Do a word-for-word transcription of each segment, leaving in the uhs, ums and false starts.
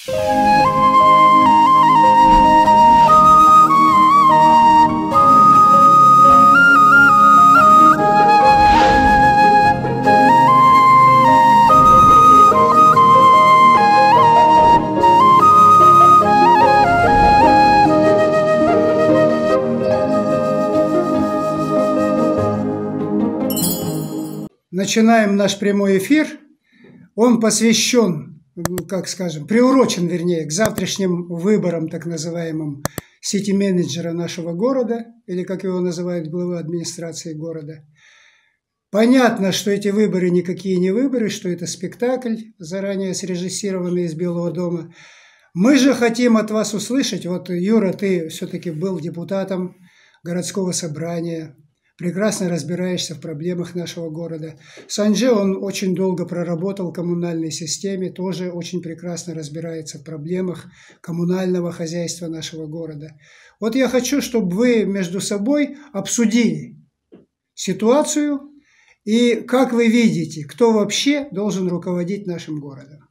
Начинаем наш прямой эфир. Он посвящен, как скажем, приурочен, вернее, к завтрашним выборам, так называемым, сити-менеджера нашего города, или, как его называют, глава администрации города. Понятно, что эти выборы никакие не выборы, что это спектакль, заранее срежиссированный из Белого дома. Мы же хотим от вас услышать, вот, Юра, ты все-таки был депутатом городского собрания, прекрасно разбираешься в проблемах нашего города. Санджи, он очень долго проработал в коммунальной системе, тоже очень прекрасно разбирается в проблемах коммунального хозяйства нашего города. Вот я хочу, чтобы вы между собой обсудили ситуацию и как вы видите, кто вообще должен руководить нашим городом.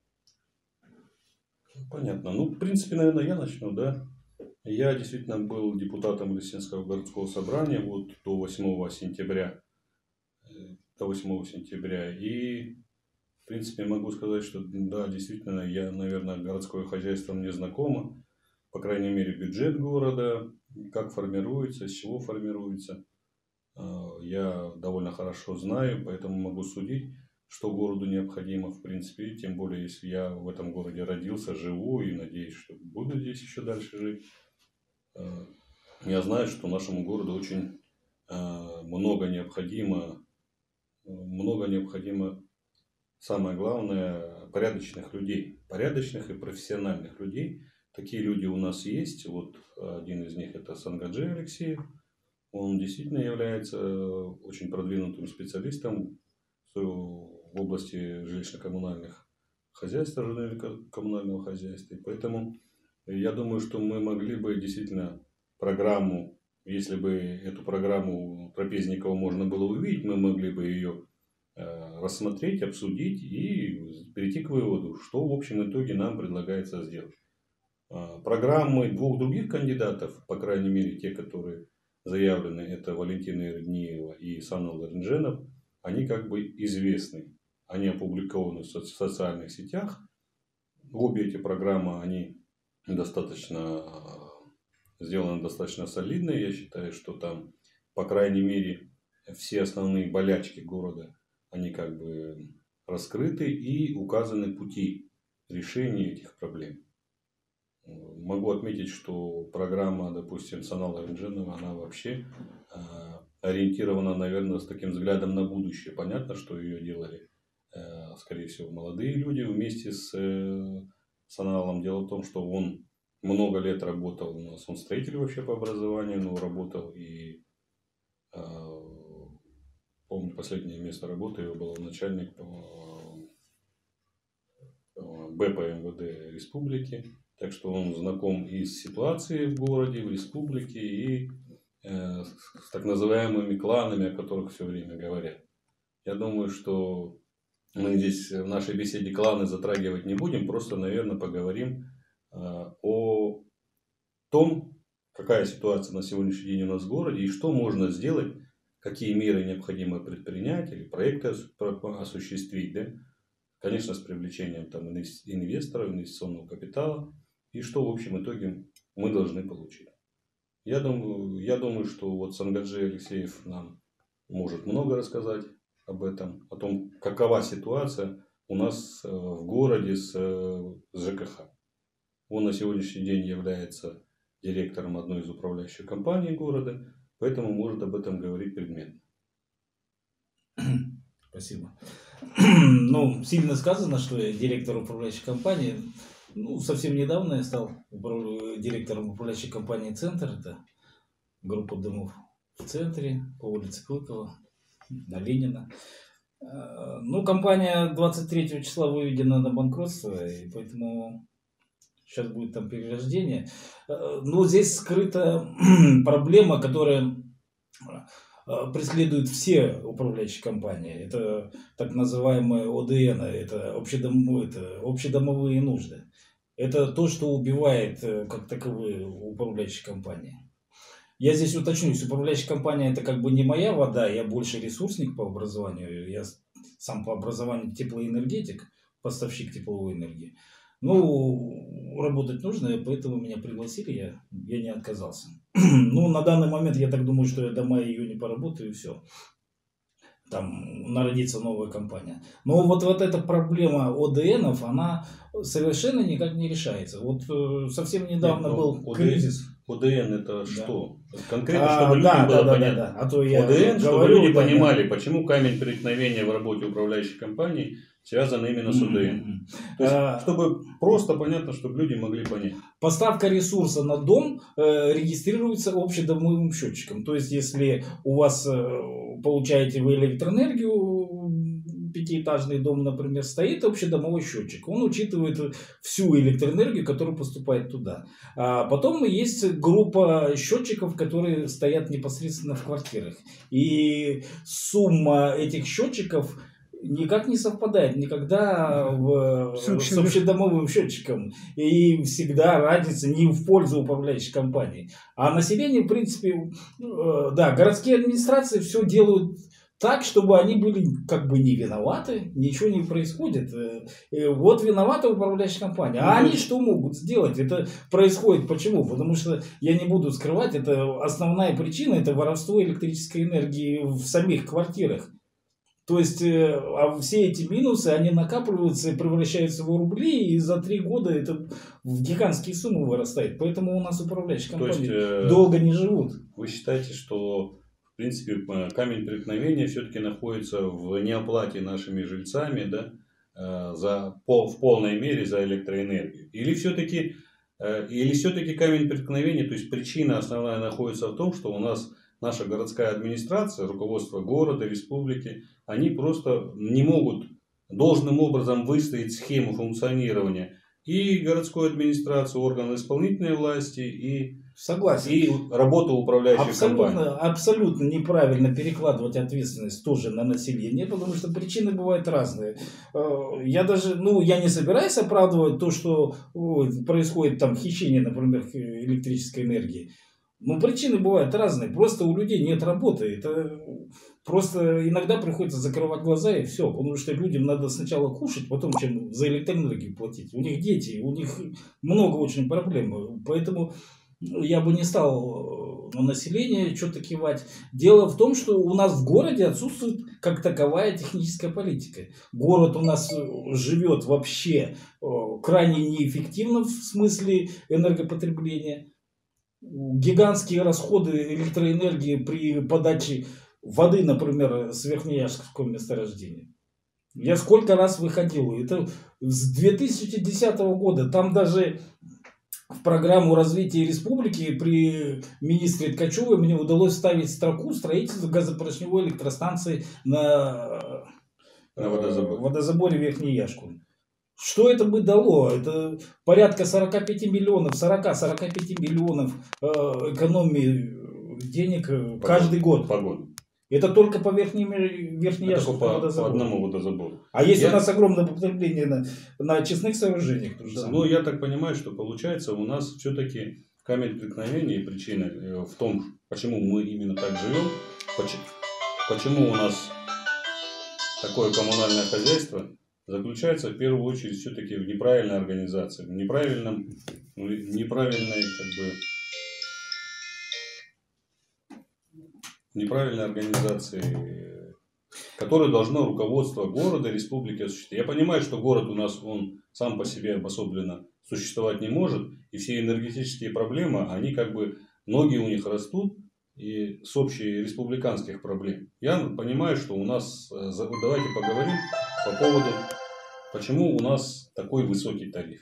Понятно. Ну, в принципе, наверное, я начну, да? Я действительно был депутатом Лесинского городского собрания вот до восьмого сентября. До восьмого сентября. И, в принципе, могу сказать, что да, действительно, я, наверное, городское хозяйство мне знакомо. По крайней мере, бюджет города, как формируется, с чего формируется. Я довольно хорошо знаю, поэтому могу судить, что городу необходимо, в принципе. Тем более, если я в этом городе родился, живу и надеюсь, что буду здесь еще дальше жить. Я знаю, что нашему городу очень много необходимо, много необходимо, самое главное, порядочных людей, порядочных и профессиональных людей. Такие люди у нас есть. Вот один из них это Сангаджи Алексеев. Он действительно является очень продвинутым специалистом в области жилищно-коммунальных хозяйств, коммунального хозяйства. И поэтому я думаю, что мы могли бы действительно программу, если бы эту программу Трапезникова можно было увидеть, мы могли бы ее э, рассмотреть, обсудить и перейти к выводу, что в общем итоге нам предлагается сделать. Э, программы двух других кандидатов, по крайней мере те, которые заявлены, это Валентина Ирдниева и Санал Ларинженов, они как бы известны. Они опубликованы в социальных сетях. Обе эти программы, они достаточно сделаны достаточно солидно. Я считаю, что там, по крайней мере, все основные болячки города, они как бы раскрыты и указаны пути решения этих проблем. Могу отметить, что программа, допустим, Санала Ларинженова, она вообще э, ориентирована, наверное, с таким взглядом на будущее. Понятно, что ее делали, э, скорее всего, молодые люди вместе с э, Саналом. Дело в том, что он много лет работал у нас, он строитель вообще по образованию, но работал и, э, помню, последнее место работы его было начальник э, Б П М В Д республики. Так что он знаком и с ситуацией в городе, в республике, и э, с так называемыми кланами, о которых все время говорят. Я думаю, что мы здесь в нашей беседе кланы затрагивать не будем, просто, наверное, поговорим э, о том, какая ситуация на сегодняшний день у нас в городе и что можно сделать, какие меры необходимо предпринять или проекты осуществить, да? Конечно, с привлечением там инвесторов, инвестиционного капитала. И что в общем итоге мы должны получить. Я думаю, я думаю, что вот Сангаджи Алексеев нам может много рассказать об этом, о том, какова ситуация у нас в городе с, с Ж К Х. Он на сегодняшний день является директором одной из управляющих компаний города, поэтому может об этом говорить предметно. Спасибо. Ну, сильно сказано, что я директор управляющей компании. Ну, совсем недавно я стал директором управляющей компании «Центр». Это группа домов в центре, по улице Клыкова, на Ленина. Ну, компания двадцать третьего числа выведена на банкротство, и поэтому сейчас будет там перерождение. Но здесь скрыта проблема, которая преследуют все управляющие компании. Это так называемые О Д Н, это общедомовые, это общедомовые нужды. Это то, что убивает как таковые управляющие компании. Я здесь уточнюсь, управляющая компания это как бы не моя вода, я больше ресурсник по образованию, я сам по образованию теплоэнергетик, поставщик тепловой энергии. Ну, работать нужно, поэтому меня пригласили, я, я не отказался. Ну, на данный момент я так думаю, что я до мая-июня поработаю и все. Там народится новая компания. Но вот, вот эта проблема ОДНов, она совершенно никак не решается. Вот э, совсем недавно Нет, был ОДН, кризис. ОДН это да. что? Конкретно, а, чтобы да, людям было да, понятно. Да, да, да. А то я ОДН, чтобы говорю, люди да, понимали, да. почему камень преткновения в работе управляющей компании связан именно с ОДН. Mm-hmm. То есть, а, чтобы просто понятно, чтобы люди могли понять. Поставка ресурса на дом э, регистрируется общедомовым счетчиком. То есть, если у вас э, получаете вы электроэнергию, пятиэтажный дом, например, стоит общедомовой счетчик. Он учитывает всю электроэнергию, которая поступает туда. А потом есть группа счетчиков, которые стоят непосредственно в квартирах. И сумма этих счетчиков никак не совпадает никогда в, с, с общедомовым счетчиком. И всегда разница не в пользу управляющей компании. А население, в принципе, да, городские администрации все делают так, чтобы они были как бы не виноваты, ничего не происходит. И вот виновата управляющая компания. А они что могут сделать? Это происходит почему? Потому что, я не буду скрывать, это основная причина, это воровство электрической энергии в самих квартирах. То есть, а все эти минусы, они накапливаются и превращаются в рубли, и за три года это в гигантские суммы вырастает. Поэтому у нас управляющие компании То есть, долго не живут. Вы считаете, что в принципе камень преткновения все-таки находится в неоплате нашими жильцами, да, за, в полной мере за электроэнергию? Или все-таки, или все-таки камень преткновения, то есть причина основная находится в том, что у нас наша городская администрация, руководство города, республики, они просто не могут должным образом выстроить схему функционирования и городской администрации, органы исполнительной власти, и, Согласен. и работу управляющей абсолютно, компании. Абсолютно неправильно перекладывать ответственность тоже на население, потому что причины бывают разные. Я даже, ну, я не собираюсь оправдывать то, что происходит там хищение, например, электрической энергии. Ну, причины бывают разные. Просто у людей нет работы. Это просто иногда приходится закрывать глаза и все. Потому что людям надо сначала кушать, потом чем за электроэнергию платить. У них дети, у них много очень проблем. Поэтому я бы не стал на население что-то кивать. Дело в том, что у нас в городе отсутствует как таковая техническая политика. Город у нас живет вообще крайне неэффективно в смысле энергопотребления. Гигантские расходы электроэнергии при подаче воды, например, с Верхнеяжского месторождения. Я сколько раз выходил. Это с две тысячи десятого года. Там даже в программу развития республики при министре Ткачевой мне удалось вставить строку строительства газопоршневой электростанции на, на водозаборе. водозаборе Верхнеяжку. Что это бы дало? Это порядка сорок пять миллионов, сорок-сорок пять миллионов э, экономии денег по каждый год. По году. Это только по Верхнеяжскому по, по одному водозабору. А есть я... у нас огромное потребление на, на очистных сооружениях. Да, ну, я так понимаю, что получается у нас все-таки камень преткновения и причина в том, почему мы именно так живем, почему у нас такое коммунальное хозяйство, заключается в первую очередь все-таки в неправильной организации, в неправильном, неправильной, как бы, неправильной организации, которую должно руководство города, республики осуществить. Я понимаю, что город у нас, он сам по себе обособленно существовать не может, и все энергетические проблемы, они как бы, ноги у них растут, и с общей республиканских проблем. Я понимаю, что у нас, давайте поговорим по поводу, почему у нас такой высокий тариф.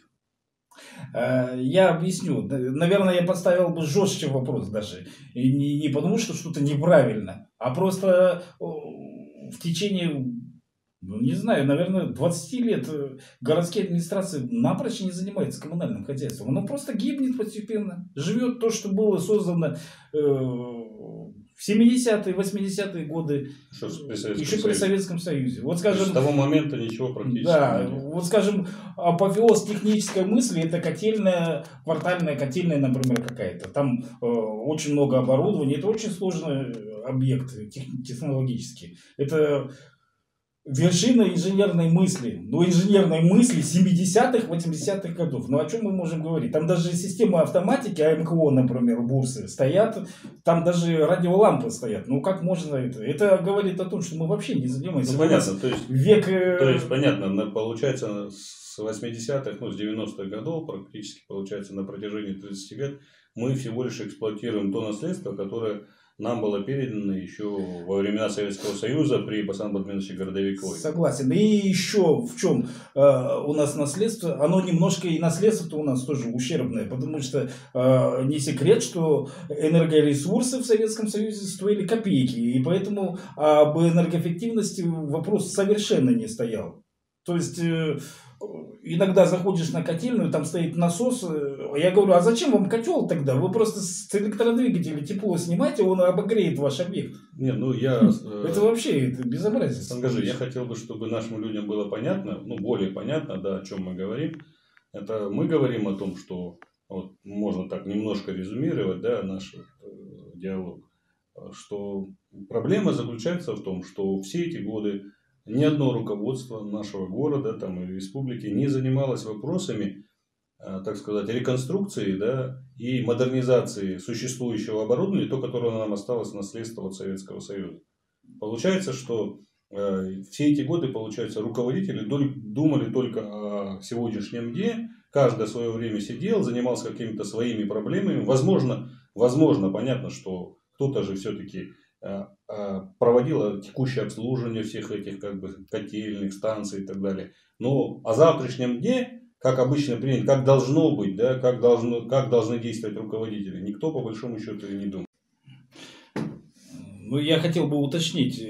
Я объясню. Наверное, я поставил бы жестче вопрос даже. И не, не потому, что что-то неправильно, а просто в течение, ну, не знаю, наверное, двадцать лет городские администрации напрочь не занимаются коммунальным хозяйством. Оно просто гибнет постепенно. Живет то, что было создано э, В семидесятые, восьмидесятые годы, Еще при Советском еще при Союзе. Советском Союзе. Вот, То есть скажем, с того момента ничего практически да, не было. вот скажем, апофеоз технической мысли — это котельная, квартальная котельная, например, какая-то. Там э, очень много оборудования, это очень сложный объект тех, технологический. Это вершина инженерной мысли. Но инженерной мысли семидесятых, восьмидесятых годов. Ну о чем мы можем говорить? Там даже системы автоматики, АМКО, например, бурсы стоят, там даже радиолампы стоят. Ну как можно это? Это говорит о том, что мы вообще не занимаемся. Ну, понятно, то есть, век... то есть, понятно, получается, с восьмидесятых, ну, с девяностых годов, практически, получается, на протяжении тридцати лет, мы всего лишь эксплуатируем то наследство, которое нам было передано еще во времена Советского Союза при Басан Бадминовиче Городовикове. Согласен. И еще в чем э, у нас наследство, оно немножко и наследство-то у нас тоже ущербное, потому что э, не секрет, что энергоресурсы в Советском Союзе стоили копейки, и поэтому об энергоэффективности вопрос совершенно не стоял. То есть э, иногда заходишь на котельную, там стоит насос, я говорю, а зачем вам котел тогда? Вы просто с электродвигателя тепло снимаете, он обогреет ваш объект. Не, ну я... Это вообще это безобразие. Скажи, я хотел бы, чтобы нашим людям было понятно, ну более понятно, да, о чем мы говорим. Это мы говорим о том, что вот, можно так немножко резюмировать, да, наш э, диалог, что проблема заключается в том, что все эти годы ни одно руководство нашего города там, и республики не занималось вопросами, так сказать, реконструкции, да, и модернизации существующего оборудования, то, которое нам осталось в наследство от Советского Союза. Получается, что э, все эти годы, получается, руководители думали только о сегодняшнем дне, каждое свое время сидел, занимался какими-то своими проблемами. Возможно, возможно, понятно, что кто-то же все-таки проводила текущее обслуживание всех этих как бы котельных, станций и так далее. Но о завтрашнем дне, как обычно принято, как должно быть, да, как, должно, как должны действовать руководители, никто по большому счету и не думает. Ну, я хотел бы уточнить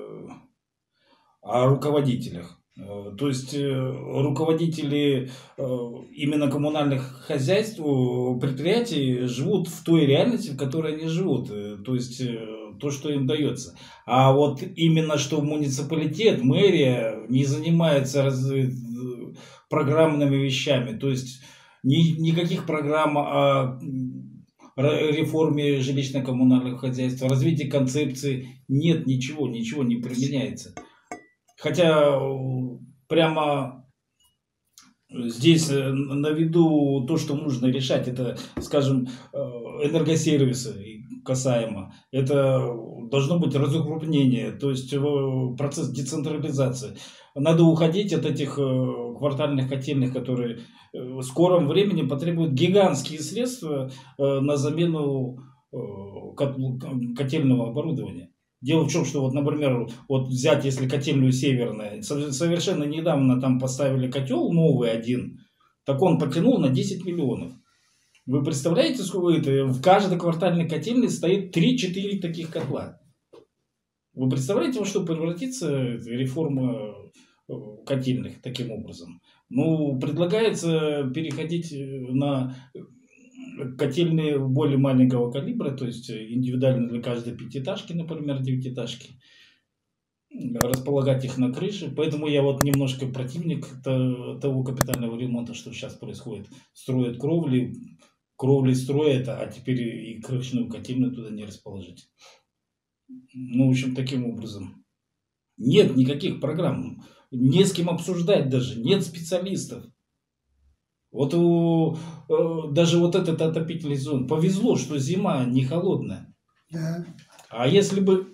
о руководителях. То есть руководители именно коммунальных хозяйств, предприятий живут в той реальности, в которой они живут. То есть то, что им дается. А вот именно что муниципалитет, мэрия не занимается раз... программными вещами. То есть ни, никаких программ о реформе жилищно-коммунального хозяйства, развитии концепции нет, ничего, ничего не применяется. Хотя прямо здесь на виду то, что нужно решать, это, скажем, энергосервисы касаемо. Это должно быть разукрупнение, то есть процесс децентрализации. Надо уходить от этих квартальных котельных, которые в скором времени потребуют гигантские средства на замену котельного оборудования. Дело в том, что, вот, например, вот взять, если котельную Северная, совершенно недавно там поставили котел новый один, так он потянул на десять миллионов. Вы представляете, сколько это? В каждой квартальной котельной стоит три-четыре таких котла. Вы представляете, во что превратится реформа котельных таким образом? Ну, предлагается переходить на котельные более маленького калибра, то есть индивидуально для каждой пятиэтажки, например, девятиэтажки, располагать их на крыше. Поэтому я вот немножко противник того капитального ремонта, что сейчас происходит. Строят кровли, кровли строят, а теперь и крышную котельную туда не расположить. Ну, в общем, таким образом. Нет никаких программ, не с кем обсуждать даже, нет специалистов. Вот у, даже вот этот отопительный сезон повезло, что зима не холодная. Да. А если бы...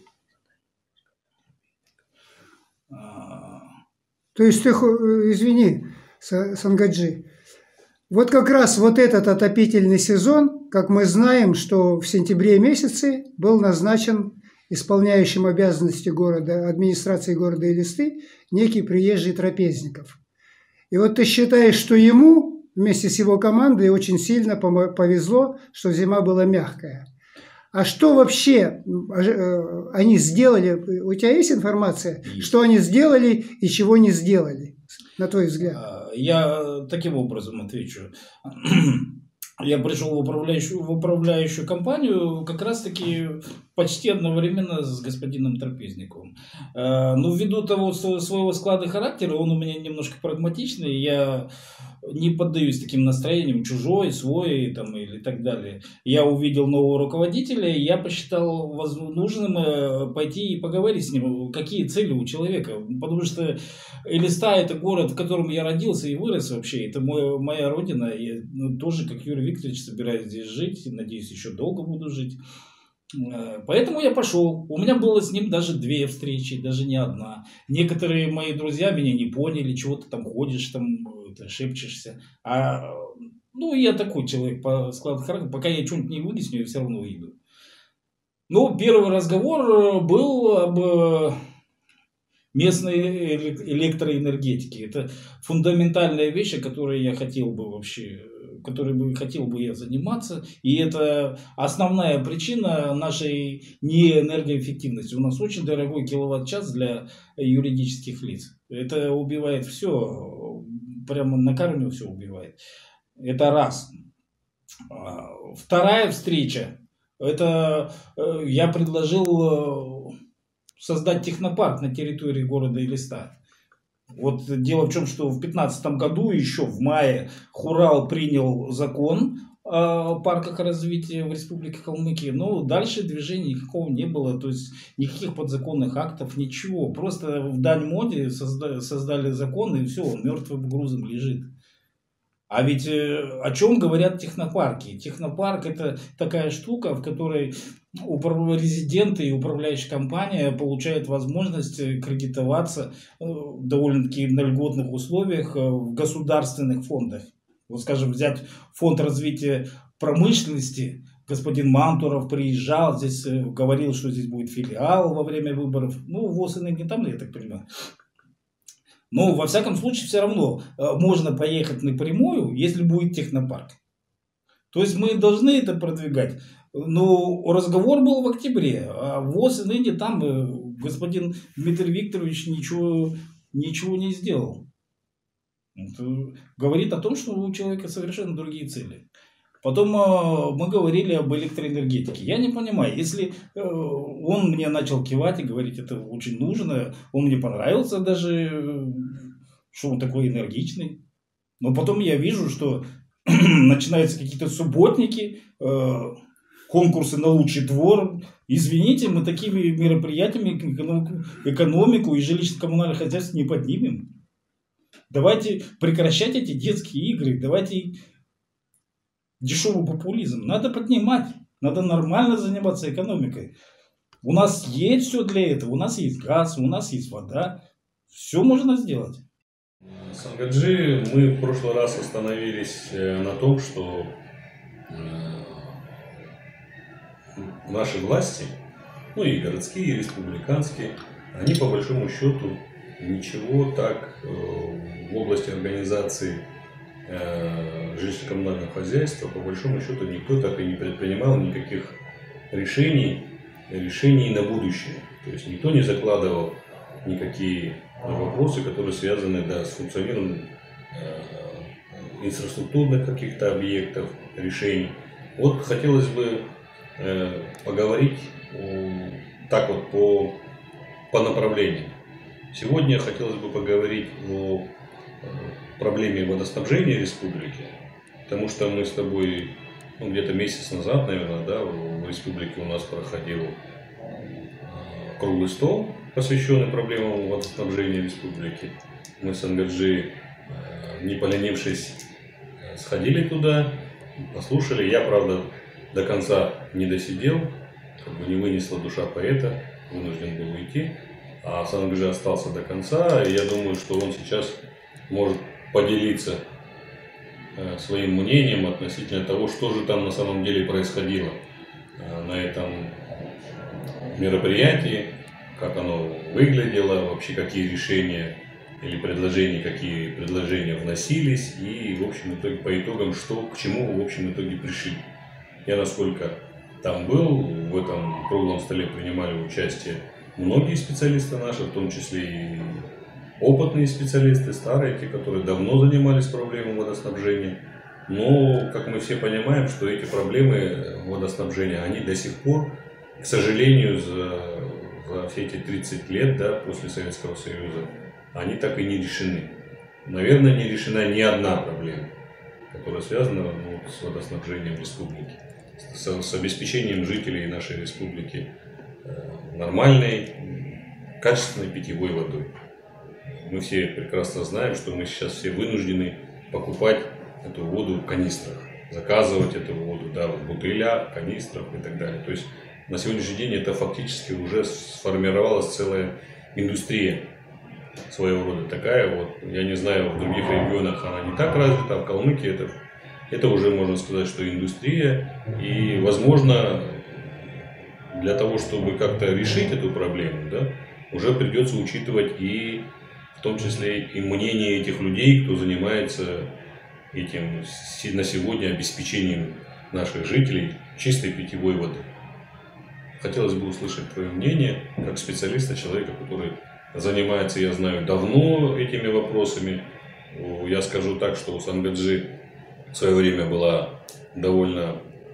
То есть ты, извини, Сангаджи, вот как раз вот этот отопительный сезон, как мы знаем, что в сентябре месяце был назначен исполняющим обязанности города, администрации города Элисты, некий приезжий Трапезников. И вот ты считаешь, что ему вместе с его командой очень сильно повезло, что зима была мягкая. А что вообще они сделали? У тебя есть информация, есть. Что они сделали и чего не сделали, на твой взгляд? Я таким образом отвечу. я пришел в управляющую, в управляющую компанию как раз-таки почти одновременно с господином Трапезниковым. Но ввиду того своего склада характера, он у меня немножко прагматичный, я не поддаюсь таким настроениям, чужой, свой там, или так далее. Я увидел нового руководителя, и я посчитал нужным пойти и поговорить с ним, какие цели у человека. Потому что Элиста — это город, в котором я родился и вырос вообще. Это мой, моя родина. Я тоже, как Юрий Викторович, собираюсь здесь жить. Надеюсь, еще долго буду жить. Поэтому я пошел. У меня было с ним даже две встречи, даже не одна. Некоторые мои друзья меня не поняли, чего ты там ходишь, там шепчешься. А, ну, я такой человек по складу характера. Пока я что-нибудь не выясню, я все равно уйду. Ну, первый разговор был об местной электроэнергетике. Это фундаментальная вещь, о которой я хотел бы вообще, которой бы хотел бы я заниматься. И это основная причина нашей неэнергоэффективности. У нас очень дорогой киловатт-час для юридических лиц. Это убивает все, прямо на корню все убивает. Это раз. Вторая встреча. Это я предложил создать технопарк на территории города Элиста. Вот дело в чем, что в две тысячи пятнадцатом году, еще в мае, Хурал принял закон о парках развития в Республике Калмыкия. Но дальше движения никакого не было. То есть никаких подзаконных актов, ничего. Просто в дань моде создали, создали закон, и все, он мертвым грузом лежит. А ведь э, о чем говорят технопарки? Технопарк — это такая штука, в которой резиденты и управляющая компания получают возможность кредитоваться э, довольно-таки на льготных условиях э, в государственных фондах. Вот, скажем, взять фонд развития промышленности. Господин Мантуров приезжал, здесь э, говорил, что здесь будет филиал во время выборов. Ну, ВОС и не там, я так понимаю. Но, во всяком случае, все равно э, можно поехать напрямую, если будет технопарк. То есть мы должны это продвигать. Но разговор был в октябре, а ВОС и ныне там э, господин Дмитрий Викторович ничего, ничего не сделал. Это говорит о том, что у человека совершенно другие цели. Потом э, мы говорили об электроэнергетике. Я не понимаю, если э, он мне начал кивать и говорить, это очень нужно, он мне понравился даже, э, что он такой энергичный. Но потом я вижу, что начинаются какие-то субботники, э, конкурсы на лучший двор. Извините, мы такими мероприятиями экономику и жилищно-коммунальное хозяйство не поднимем. Давайте прекращать эти детские игры, давайте... Дешевый популизм. Надо поднимать. Надо нормально заниматься экономикой. У нас есть все для этого. У нас есть газ, у нас есть вода. Все можно сделать. Сангаджи, мы в прошлый раз остановились на том, что наши власти, ну и городские, и республиканские, они по большому счету ничего так в области организации жилищно-коммунального хозяйства, по большому счету, никто так и не предпринимал никаких решений, решений на будущее. То есть никто не закладывал никакие вопросы, которые связаны, да, с функционированием э, инфраструктурных каких-то объектов, решений. Вот хотелось бы э, поговорить о, так вот по, по направлениям. Сегодня хотелось бы поговорить о проблеме водоснабжения республики, потому что мы с тобой, ну, где-то месяц назад, наверное, да, в республике у нас проходил круглый стол, посвященный проблемам водоснабжения республики. Мы с Сангаджи, не поленившись, сходили туда, послушали. Я, правда, до конца не досидел, как бы не вынесла душа поэта, вынужден был уйти, а Сангаджи остался до конца, и я думаю, что он сейчас может поделиться э, своим мнением относительно того, что же там на самом деле происходило э, на этом мероприятии, как оно выглядело, вообще какие решения или предложения, какие предложения вносились, и в общем итоге по итогам, что к чему в общем итоге пришли. Я насколько там был, в этом круглом столе принимали участие многие специалисты наши, в том числе и опытные специалисты, старые, те, которые давно занимались проблемой водоснабжения. Но, как мы все понимаем, что эти проблемы водоснабжения, они до сих пор, к сожалению, за, за все эти тридцать лет, да, после Советского Союза, они так и не решены. Наверное, не решена ни одна проблема, которая связана, ну, с водоснабжением республики, с, с обеспечением жителей нашей республики нормальной, качественной питьевой водой. Мы все прекрасно знаем, что мы сейчас все вынуждены покупать эту воду в канистрах, заказывать эту воду, да, в бутылях, канистрах и так далее. То есть на сегодняшний день это фактически уже сформировалась целая индустрия своего рода такая. Вот, я не знаю, в других регионах она не так развита, а в Калмыкии это, это уже можно сказать, что индустрия. И, возможно, для того, чтобы как-то решить эту проблему, да, уже придется учитывать и в том числе и мнение этих людей, кто занимается этим на сегодня обеспечением наших жителей чистой питьевой воды. Хотелось бы услышать твое мнение как специалиста, человека, который занимается, я знаю, давно этими вопросами. Я скажу так, что у Сангаджи в свое время была довольно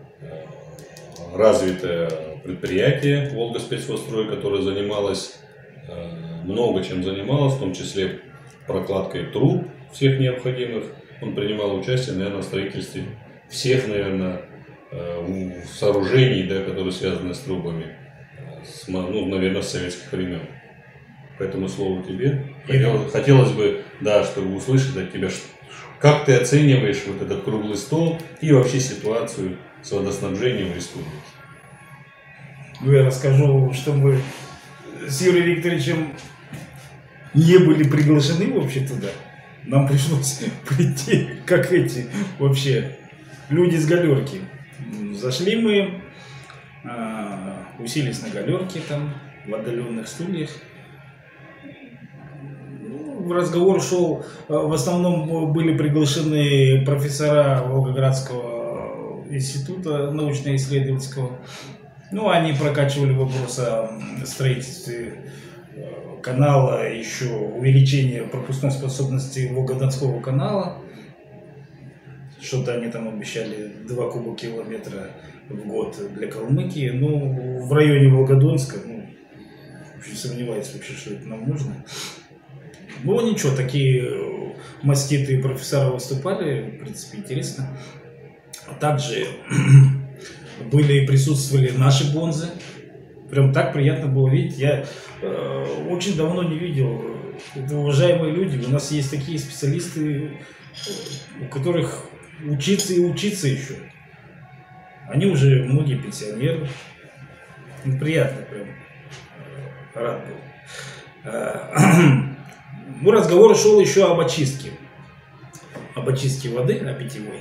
развитое предприятие Волгоспецводстрой, которое занималось, много чем занималось, в том числе прокладкой труб всех необходимых. Он принимал участие, наверное, в строительстве всех, наверное, сооружений, да, которые связаны с трубами, с, ну, наверное, с советских времен. Поэтому слово тебе. Хотелось, хотелось бы, да, чтобы услышать от тебя, как ты оцениваешь вот этот круглый стол и вообще ситуацию с водоснабжением в республике. Ну, я расскажу, что мы с Юрием Викторовичем не были приглашены вообще туда. Нам пришлось прийти, как эти вообще люди с галерки. Зашли мы, уселись на галерке там, в отдаленных стульях. Разговор шел, в основном были приглашены профессора Волгоградского института научно-исследовательского. Ну, они прокачивали вопрос о строительстве канала, еще увеличение пропускной способности Волгодонского канала. Что-то они там обещали два кубокилометра в год для Калмыкии. Ну, в районе Волгодонска, ну, очень сомневаюсь вообще, что это нам нужно. Ну, ничего, такие маститые профессора выступали, в принципе, интересно. Также были, присутствовали наши бонзы. Прям так приятно было видеть. Я э, очень давно не видел. Это уважаемые люди. У нас есть такие специалисты, у которых учиться и учиться еще. Они уже многие пенсионеры. Ну, приятно прям. Рад был. Ну, разговор шел еще об очистке. Об очистке воды, о питьевой.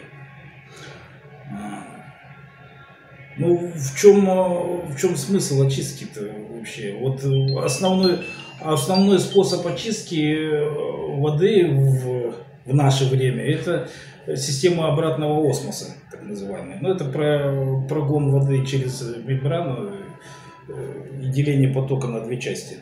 Ну, в чем, в чем смысл очистки-то вообще? Вот основной, основной способ очистки воды в, в наше время — это система обратного осмоса, так называемая. Ну, это про прогон воды через мембрану и деление потока на две части.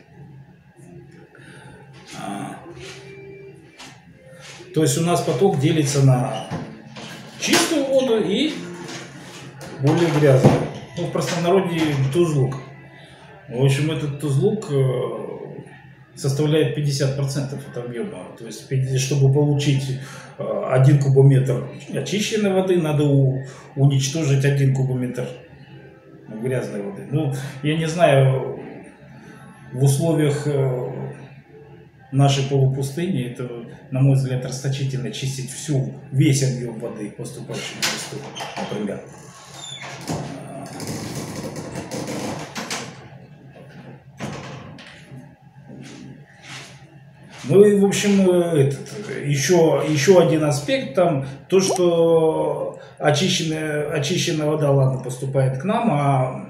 То есть у нас поток делится на чистую воду и более грязную. Ну, в простонародье тузлук. В общем, этот тузлук составляет пятьдесят процентов от объема. То есть, чтобы получить один кубометр очищенной воды, надо уничтожить один кубометр грязной воды. Ну, я не знаю, в условиях нашей полупустыни это, на мой взгляд, расточительно чистить всю, весь объем воды, поступающий в листу, например. Ну и, в общем, этот, еще, еще один аспект там, то, что очищенная, очищенная вода, ладно, поступает к нам, а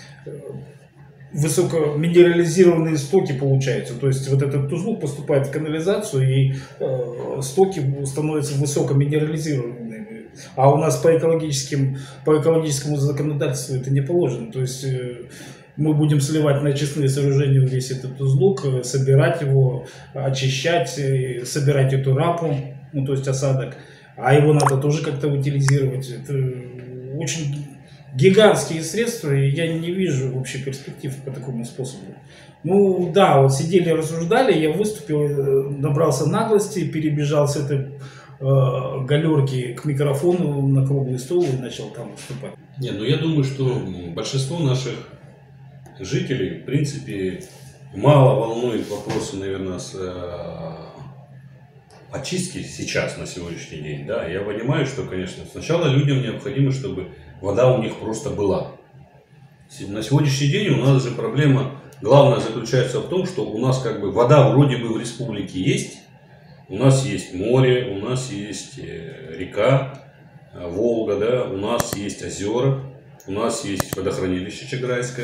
высокоминерализированные стоки получаются. То есть вот этот тузлук поступает в канализацию, и э, стоки становятся высокоминерализированными. А у нас по, экологическим, по экологическому законодательству это не положено. То есть э, мы будем сливать на очистные сооружения весь этот тузлук, собирать его, очищать, собирать эту рапу, ну то есть осадок, А его надо тоже как-то утилизировать. Это очень гигантские средства, и я не вижу вообще перспектив по такому способу. Ну да, вот сидели, рассуждали, я выступил, набрался наглости, перебежал с этой э, галерки к микрофону на круглый стол и начал там выступать. Не, ну я думаю, что большинство наших жителей, в принципе, мало волнует вопросы, наверное, с э, очистки сейчас, на сегодняшний день. Да, я понимаю, что, конечно, сначала людям необходимо, чтобы вода у них просто была. На сегодняшний день у нас же проблема главная заключается в том, что у нас как бы вода вроде бы в республике есть. У нас есть море, у нас есть река Волга, да, у нас есть озера, у нас есть водохранилище Чаграйское.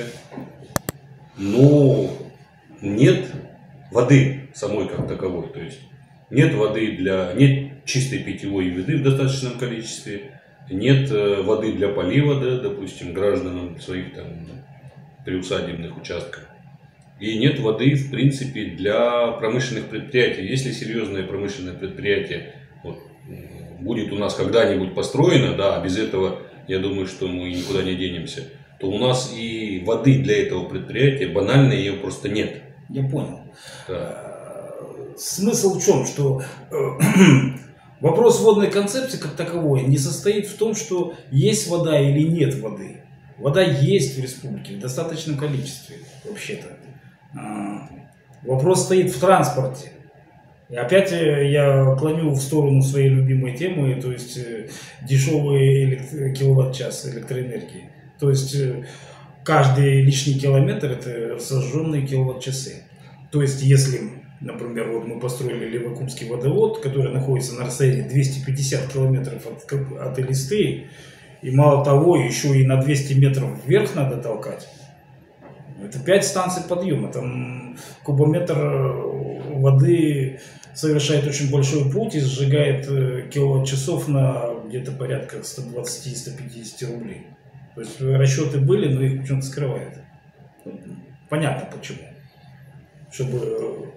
Но нет воды самой как таковой. То есть нет воды для, нет чистой питьевой воды в достаточном количестве. Нет воды для полива, да, допустим, гражданам своих там приусадебных участков. И нет воды, в принципе, для промышленных предприятий. Если серьезное промышленное предприятие вот, будет у нас когда-нибудь построено, да, без этого, я думаю, что мы никуда не денемся, то у нас и воды для этого предприятия банально ее просто нет. Я понял. Да. Смысл в чем? Что вопрос водной концепции как таковой не состоит в том, что есть вода или нет воды. Вода есть в республике в достаточном количестве, вообще-то. Вопрос стоит в транспорте. И опять я клоню в сторону своей любимой темы, то есть дешевые электро- киловатт-час электроэнергии. То есть каждый лишний километр это сожженные киловатт-часы. То есть если, например, вот мы построили Левокумский водовод, который находится на расстоянии двести пятьдесят километров от, от Элисты, и мало того, еще и на двести метров вверх надо толкать. Это пять станций подъема. Там кубометр воды совершает очень большой путь и сжигает киловатт-часов на где-то порядка сто двадцать - сто пятьдесят рублей. То есть расчеты были, но их почему-то скрывают. Понятно почему. Чтобы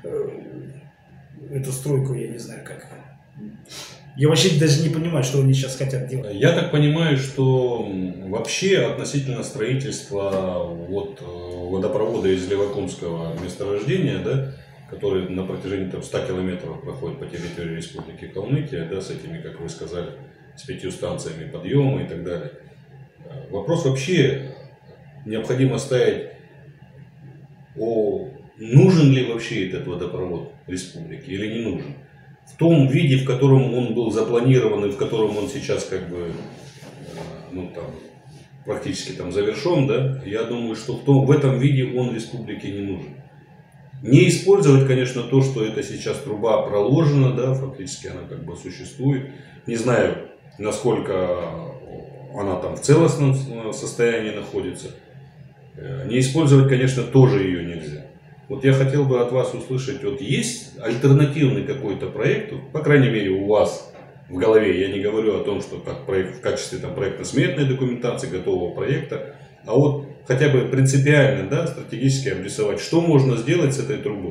эту стройку, я не знаю как. Я вообще даже не понимаю, что они сейчас хотят делать. Я так понимаю, что вообще относительно строительства вот, водопровода из Левокумского месторождения, да, который на протяжении там, ста километров проходит по территории Республики Калмыкия, да, с этими, как вы сказали, с пятью станциями подъема и так далее. Вопрос вообще необходимо ставить о нужен ли вообще этот водопровод республике или не нужен. В том виде, в котором он был запланирован и в котором он сейчас как бы ну, там, практически там завершен, да, я думаю, что в, том, в этом виде он республике не нужен. Не использовать, конечно, то, что это сейчас труба проложена, да, фактически она как бы существует. Не знаю, насколько она там в целостном состоянии находится. Не использовать, конечно, тоже ее нельзя. Вот я хотел бы от вас услышать, вот есть альтернативный какой-то проект, по крайней мере у вас в голове, я не говорю о том, что как проект, в качестве там, проектно-сметной документации, готового проекта, а вот хотя бы принципиально, да, стратегически обрисовать, что можно сделать с этой трубой.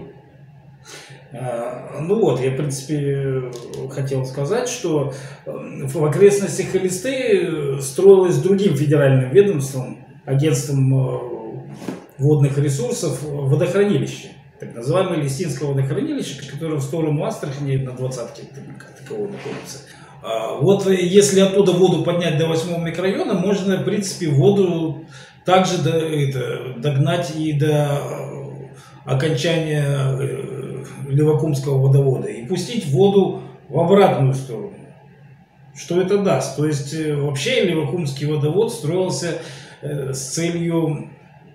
Ну вот, я в принципе хотел сказать, что в окрестностях Элисты строилось другим федеральным ведомством, агентством водных ресурсов, водохранилище, так называемое Листинское водохранилище, которое в сторону Астрахани на двадцатке как такового находится. Вот если оттуда воду поднять до восьмого микрорайона, можно в принципе воду также до, это, догнать и до окончания Левокумского водовода и пустить воду в обратную сторону. Что это даст? То есть вообще Левокумский водовод строился с целью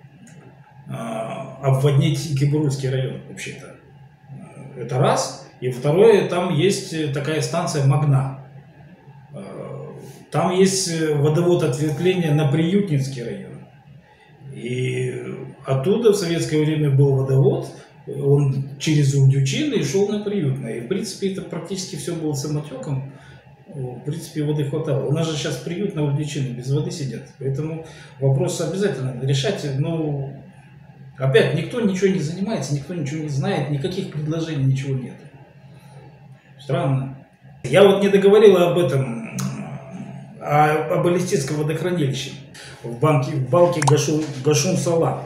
обводнить Кибурульский район, вообще-то. Это раз. И второе, там есть такая станция Магна. Там есть водовод ответвления на Приютнинский район. И оттуда в советское время был водовод, он через Ундючины и шел на Приютное. И в принципе это практически все было самотеком. В принципе, воды хватало. У нас же сейчас приют на Ундючины без воды сидят. Поэтому вопрос обязательно надо решать. Но опять, никто ничего не занимается, никто ничего не знает, никаких предложений, ничего нет. Странно. Я вот не договорил об этом, о, об Элистинском водохранилище в, банке, в балке Гашун-Сала.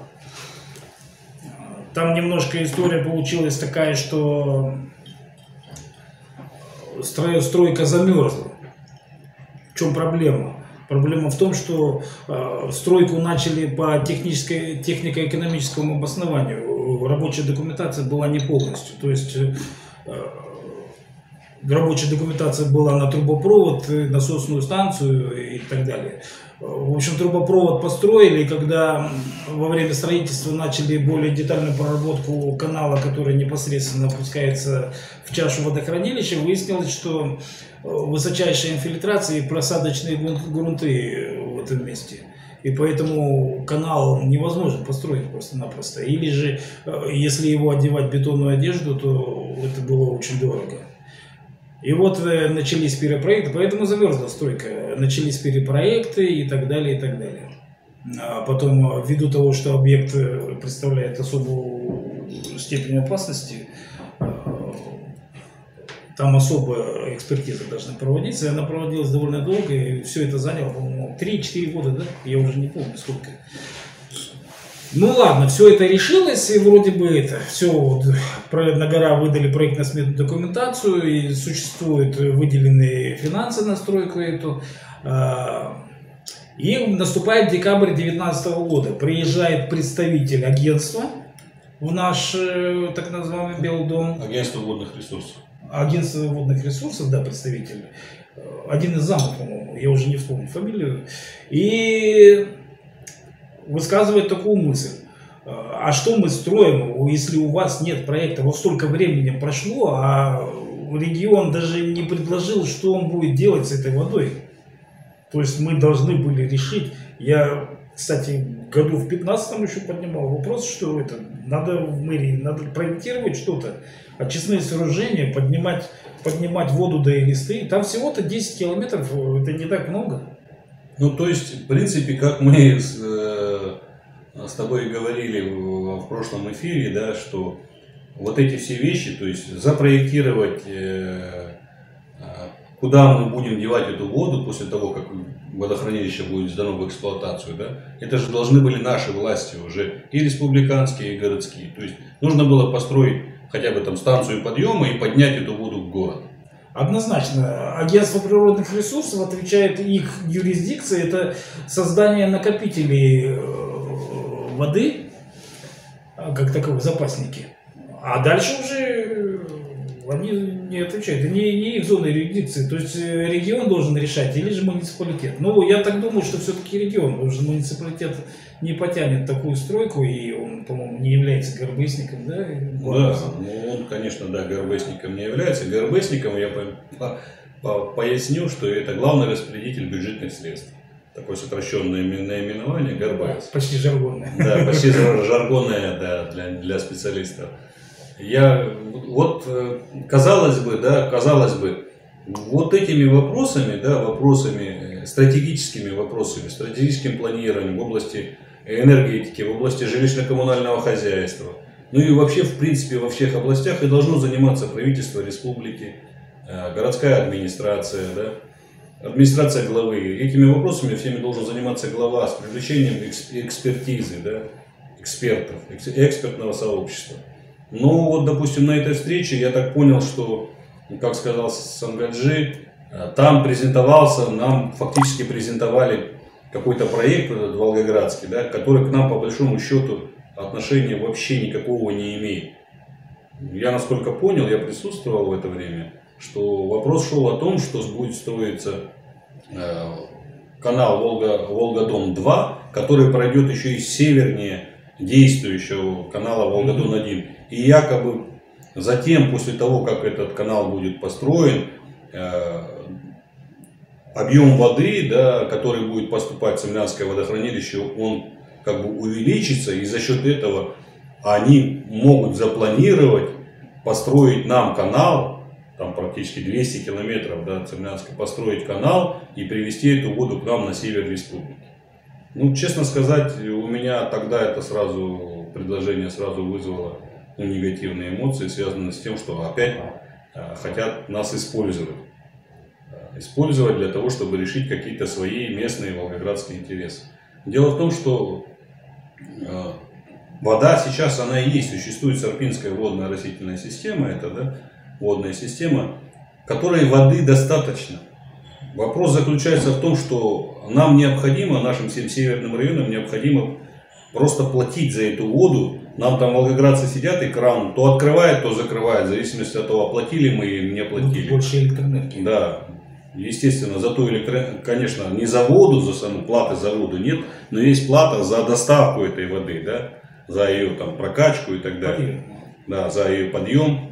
Там немножко история получилась такая, что стройка замерзла. В чем проблема? Проблема в том, что э, стройку начали по технической, технико-экономическому обоснованию. Рабочая документация была не полностью. То есть э, рабочая документация была на трубопровод, насосную станцию и так далее. В общем, трубопровод построили, и когда во время строительства начали более детальную проработку канала, который непосредственно опускается в чашу водохранилища, выяснилось, что высочайшая инфильтрация и просадочные грунты в этом месте. И поэтому канал невозможно построить просто-напросто. Или же, если его одевать в бетонную одежду, то это было очень дорого. И вот начались перепроекты, поэтому замерзла стройка. Начались перепроекты и так далее, и так далее. А потом, ввиду того, что объект представляет особую степень опасности, там особая экспертиза должна проводиться. И она проводилась довольно долго, и все это заняло, по-моему, три-четыре года, да? Я уже не помню, сколько. Ну ладно, все это решилось, и вроде бы это все, вот, на гора выдали проектно-сметную документацию, и существуют выделенные финансы на стройку эту. И наступает декабрь две тысячи девятнадцатого года, приезжает представитель агентства в наш так называемый Белый дом. Агентство водных ресурсов. Агентство водных ресурсов, да, представитель. Один из замов, по-моему, я уже не вспомню фамилию. И высказывает такую мысль: а что мы строим, если у вас нет проекта? Вот столько времени прошло, а регион даже не предложил, что он будет делать с этой водой. То есть мы должны были решить. Я, кстати, году в пятнадцатом еще поднимал вопрос, что это надо в мэрии, надо проектировать что-то, очистные сооружения, поднимать, поднимать воду до Элисты. Там всего-то десять километров, это не так много. Ну, то есть, в принципе, как мы с, э, с тобой говорили в, в прошлом эфире, да, что вот эти все вещи, то есть запроектировать, э, куда мы будем девать эту воду после того, как водохранилище будет сдано в эксплуатацию, да, это же должны были наши власти уже, и республиканские, и городские. То есть нужно было построить хотя бы там станцию подъема и поднять эту воду в город. Однозначно. Агентство природных ресурсов отвечает, их юрисдикция, это создание накопителей воды, как таковых, запасники. А дальше уже они не отвечают, это не, не их зона юрисдикции. То есть регион должен решать или же муниципалитет. Ну, я так думаю, что все-таки регион, потому что муниципалитет не потянет такую стройку, и он, по-моему, не является ГРБСником, да? Да, ну, он, конечно, да, ГРБСником не является. ГРБСником я по по по поясню, что это главный распределитель бюджетных средств. Такое сокращенное наименование ГРБС. Почти жаргонное. Да, почти жаргонное, да, для, для специалистов. Я, вот, казалось бы, да, казалось бы, вот этими вопросами, да, вопросами, стратегическими вопросами, стратегическим планированием в области энергетики, в области жилищно-коммунального хозяйства, ну и вообще, в принципе, во всех областях и должно заниматься правительство республики, городская администрация, да, администрация главы. Этими вопросами всеми должен заниматься глава с привлечением экспертизы, да, экспертов, экспертного сообщества. Ну вот, допустим, на этой встрече я так понял, что, как сказал Сангаджи, там презентовался, нам фактически презентовали какой-то проект этот волгоградский, да, который к нам по большому счету отношения вообще никакого не имеет. Я насколько понял, я присутствовал в это время, что вопрос шел о том, что будет строиться э, канал Волга, Волга-Дон два, который пройдет еще и севернее действующего канала Волга-Дон один. И якобы затем, после того, как этот канал будет построен, э, объем воды, да, который будет поступать в Цемлянское водохранилище, он как бы увеличится, и за счет этого они могут запланировать построить нам канал, там практически двести километров, да, Цемлянска, построить канал и привести эту воду к нам на север республики. Ну, честно сказать, у меня тогда это сразу, предложение сразу вызвало, ну, негативные эмоции, связанные с тем, что опять э, хотят нас использовать. использовать для того, чтобы решить какие-то свои местные волгоградские интересы. Дело в том, что э, вода сейчас, она и есть, существует Сарпинская водная растительная система, это, да, водная система, которой воды достаточно. Вопрос заключается в том, что нам необходимо, нашим всем северным районам необходимо просто платить за эту воду. Нам там волгоградцы сидят и кран то открывает, то закрывает, в зависимости от того, оплатили мы или не оплатили. Больше электроэнергии. Да, естественно, за ту электроэнергию, конечно, не за воду, за саму платы за воду нет, но есть плата за доставку этой воды, да, за ее там прокачку и так далее. Да, за ее подъем.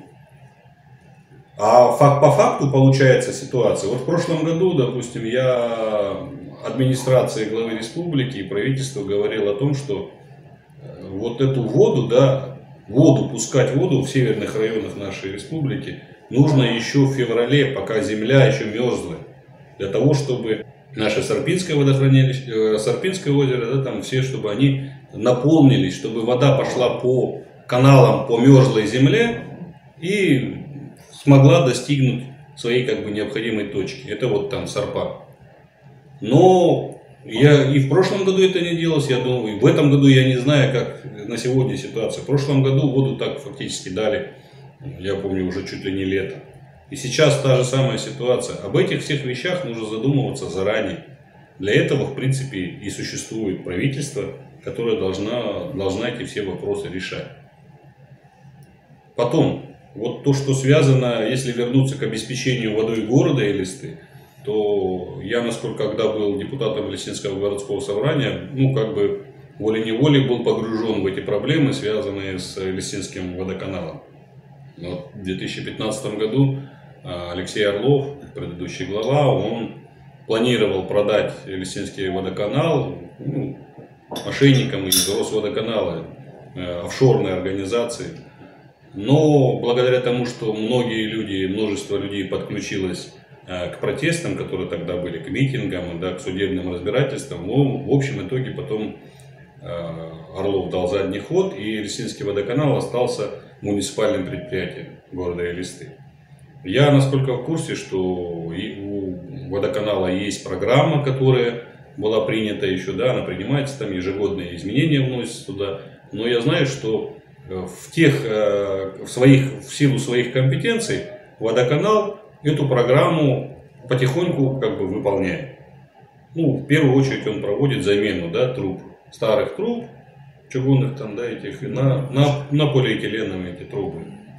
А факт, по факту получается ситуация. Вот в прошлом году, допустим, я администрации главы республики и правительству говорил о том, что вот эту воду, да, воду, пускать воду в северных районах нашей республики нужно еще в феврале, пока земля еще мерзлая, для того, чтобы наше Сарпинское водохранилище, Сарпинское озеро, да, там все, чтобы они наполнились, чтобы вода пошла по каналам, по мерзлой земле и смогла достигнуть своей как бы необходимой точки. Это вот там Сарпа. Но я и в прошлом году это не делалось, я думаю, и в этом году я не знаю, как на сегодня ситуация. В прошлом году воду так фактически дали, я помню, уже чуть ли не лето. И сейчас та же самая ситуация. Об этих всех вещах нужно задумываться заранее. Для этого, в принципе, и существует правительство, которое должна, должна эти все вопросы решать. Потом, вот то, что связано, если вернуться к обеспечению водой города Элисты, то я, насколько когда был депутатом Лесинского городского собрания, ну, как бы волей-неволей был погружен в эти проблемы, связанные с Лесинским водоканалом. Вот в две тысячи пятнадцатом году Алексей Орлов, предыдущий глава, он планировал продать Лесинский водоканал, ну, мошенникам из Росводоканала, офшорной организации. Но благодаря тому, что многие люди, множество людей подключилось к протестам, которые тогда были, к митингам, да, к судебным разбирательствам, но в общем итоге потом Орлов дал задний ход, и Лесинский водоканал остался муниципальным предприятием города Элисты. Я насколько в курсе, что у водоканала есть программа, которая была принята еще, да, она принимается, там ежегодные изменения вносятся туда, но я знаю, что в тех, в своих, в силу своих компетенций водоканал эту программу потихоньку как бы выполняет. Ну, в первую очередь он проводит замену, да, труб, старых труб, чугунных там, да, этих, на, на, на полиэтиленовые эти трубы.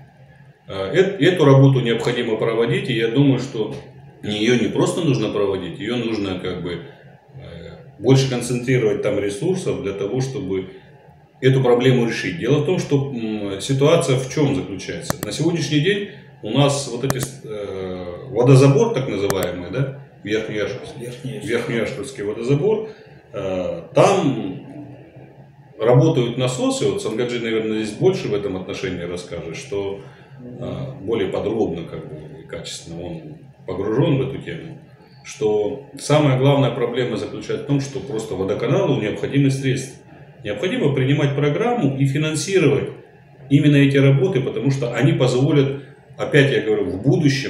Эту работу необходимо проводить, и я думаю, что ее не просто нужно проводить, ее нужно как бы больше концентрировать там ресурсов для того, чтобы эту проблему решить. Дело в том, что ситуация в чем заключается. На сегодняшний день у нас вот эти э, водозабор, так называемый, да, Верхнеяшкутский, Верхнеяшкутский водозабор, э, там работают насосы. Вот Сангаджи, наверное, здесь больше в этом отношении расскажет, что э, более подробно, как бы, и качественно он погружен в эту тему. Что самая главная проблема заключается в том, что просто водоканалу необходимы средства. Необходимо принимать программу и финансировать именно эти работы, потому что они позволят, опять я говорю, в будущем,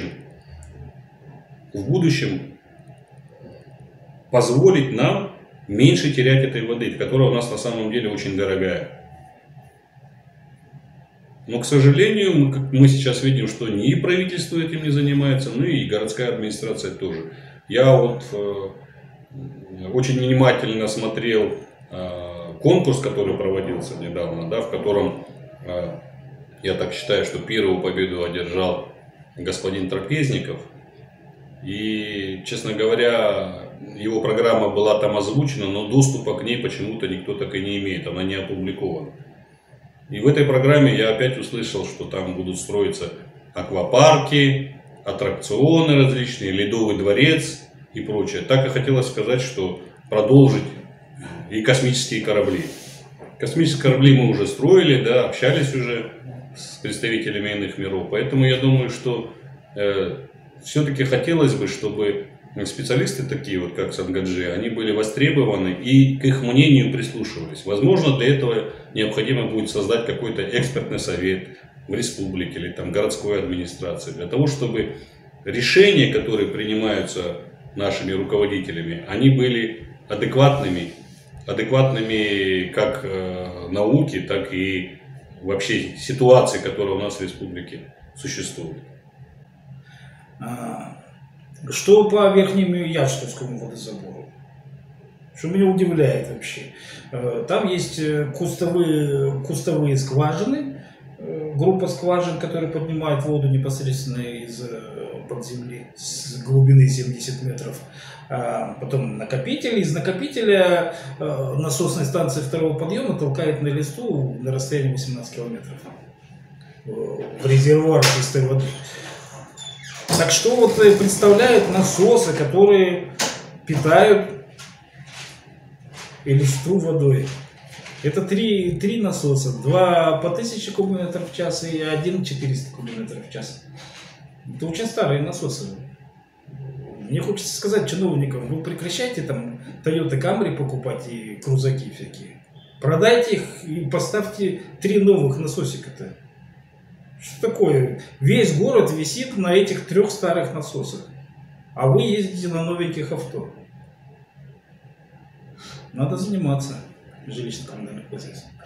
в будущем позволить нам меньше терять этой воды, которая у нас на самом деле очень дорогая. Но, к сожалению, мы, мы сейчас видим, что ни правительство этим не занимается, ну и городская администрация тоже. Я вот э, очень внимательно смотрел э, конкурс, который проводился недавно, да, в котором, э, я так считаю, что первую победу одержал господин Трапезников. И, честно говоря, его программа была там озвучена, но доступа к ней почему-то никто так и не имеет, она не опубликована. И в этой программе я опять услышал, что там будут строиться аквапарки, аттракционы различные, ледовый дворец и прочее. Так и хотелось сказать, что продолжить и космические корабли. Космические корабли мы уже строили, да, общались уже с представителями иных миров. Поэтому я думаю, что э, все-таки хотелось бы, чтобы специалисты такие, вот как Сангаджи, они были востребованы и к их мнению прислушивались. Возможно, для этого необходимо будет создать какой-то экспертный совет в республике или там городской администрации, для того, чтобы решения, которые принимаются нашими руководителями, они были адекватными, адекватными как э, науке, так и вообще ситуации, которая у нас в республике существует. Что по Верхнему Яшковскому водозабору? Что меня удивляет вообще. Там есть кустовые, кустовые скважины, группа скважин, которые поднимают воду непосредственно из-под земли с глубины семьдесят метров. А потом накопитель. Из накопителя насосной станции второго подъема толкает на листу на расстоянии восемнадцать километров в резервуар чистой воды. Так что вот представляют насосы, которые питают листу водой. Это три, три насоса. Два по тысяче кубометров в час и один четыреста кубометров в час. Это очень старые насосы. Мне хочется сказать чиновникам, вы прекращайте там Toyota Camry покупать и крузаки всякие. Продайте их и поставьте три новых насосика-то. Что такое? Весь город висит на этих трех старых насосах. А вы ездите на новеньких авто. Надо заниматься жилищно-коммунальным хозяйством.